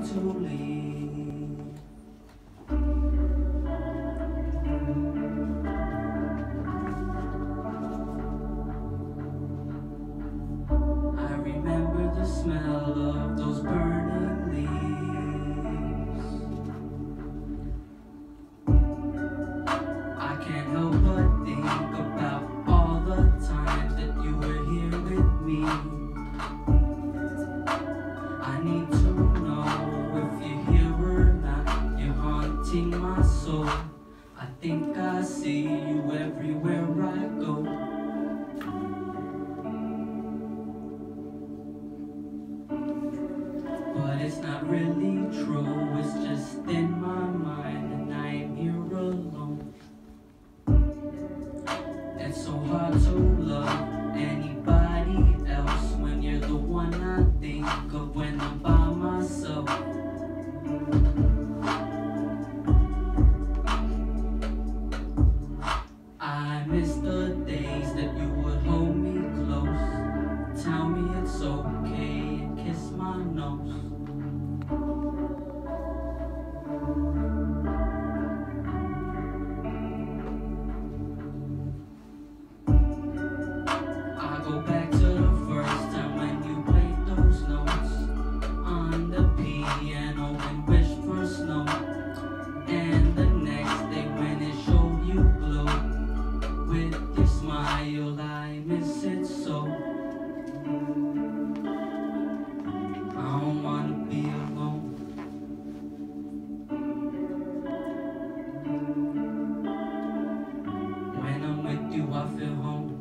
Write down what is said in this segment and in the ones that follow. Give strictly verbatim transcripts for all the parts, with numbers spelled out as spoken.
to leave. I remember the smell of those burning leaves. I can't help but think about all the times that you were here with me. I need to know if you're here or not. You're haunting my soul. I think I see you everywhere I go. But it's not really true, it's just in my mind, and I'm here alone. It's so hard to love anybody else when you're the one I think of when I'm by myself. I miss the days that you would hold me close, tell me it's okay and kiss my nose. I go back to the first time when you played those notes on the piano and wished for snow, and the next day when it showed you glow with your smile. I miss it so. I don't wanna be alone. When I'm with you, I feel home.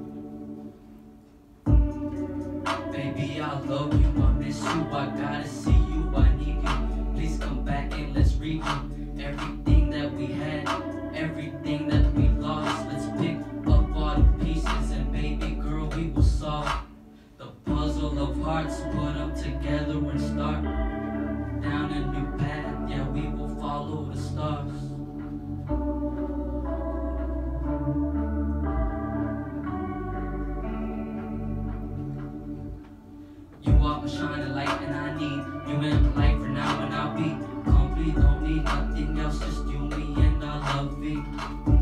Baby, I love you, I miss you, I gotta see you, I need you. Please come back and let's redo everything that we had, everything that we lost. Let's pick up all the pieces and baby girl, we will solve the puzzle of hearts, put them together and start down a new path. Yeah, we will follow the stars. You are my shining light and I need you in my life for now, and I'll be complete. Don't need nothing else, just you, me, and I love you.